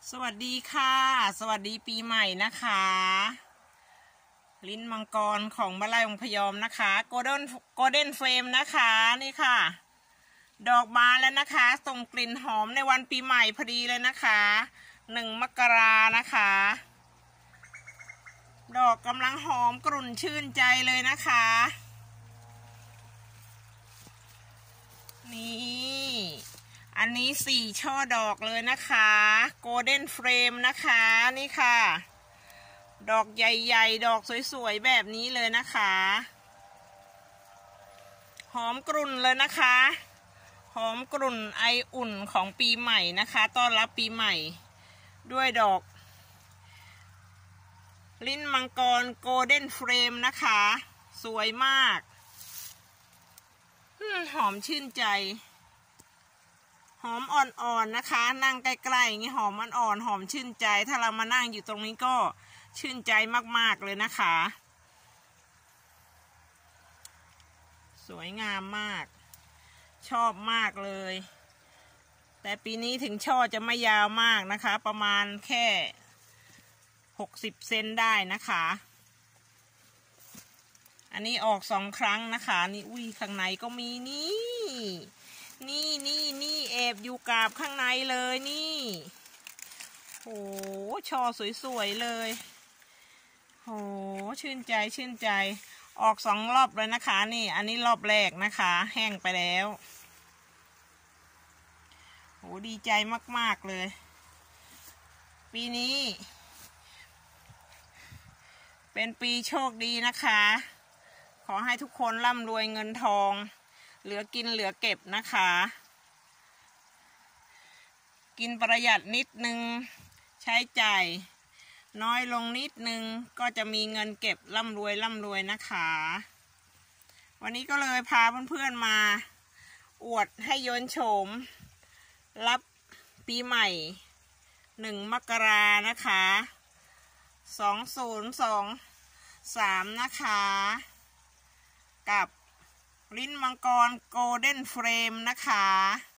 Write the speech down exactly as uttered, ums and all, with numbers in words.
สวัสดีค่ะสวัสดีปีใหม่นะคะลิ้นมังกรของบ้านไร่องพยอมนะคะโกลเด้นโกลเด้นเฟรมนะคะนี่ค่ะดอกบานแล้วนะคะส่งกลิ่นหอมในวันปีใหม่พอดีเลยนะคะหนึ่งมกรานะคะดอกกำลังหอมกรุ่นชื่นใจเลยนะคะนี่อันนี้สี่ช่อดอกเลยนะคะโกลเด้นเฟรมนะคะนี่ค่ะดอกใหญ่ๆดอกสวยๆแบบนี้เลยนะคะหอมกรุ่นเลยนะคะหอมกรุ่นไออุ่นของปีใหม่นะคะต้อนรับปีใหม่ด้วยดอกลิ้นมังกรโกลเด้นเฟรมนะคะสวยมากหอมชื่นใจหอมอ่อนๆนะคะนั่งใกล้ๆอย่างนี้หอมอ่อนๆหอมชื่นใจถ้าเรามานั่งอยู่ตรงนี้ก็ชื่นใจมากๆเลยนะคะสวยงามมากชอบมากเลยแต่ปีนี้ถึงช่อจะไม่ยาวมากนะคะประมาณแค่หกสิบเซนได้นะคะอันนี้ออกสองครั้งนะคะนี่อุ้ยข้างในก็มีนี่นี่นี่นี่แอบอยู่กาบข้างในเลยนี่โหช่อสวยๆเลยโหชื่นใจชื่นใจออกสองรอบเลยนะคะนี่อันนี้รอบแรกนะคะแห้งไปแล้วโหดีใจมากๆเลยปีนี้เป็นปีโชคดีนะคะขอให้ทุกคนร่ำรวยเงินทองเหลือกินเหลือเก็บนะคะกินประหยัดนิดนึงใช้จ่ายน้อยลงนิดนึงก็จะมีเงินเก็บร่ำรวยร่ำรวยนะคะวันนี้ก็เลยพาเพื่อนๆมาอวดให้ยนต์โฉมรับปีใหม่หนึ่งมกรานะคะสองศูนย์สองสามนะคะกับลิ้นมังกรโกลเด้นเฟรมนะคะ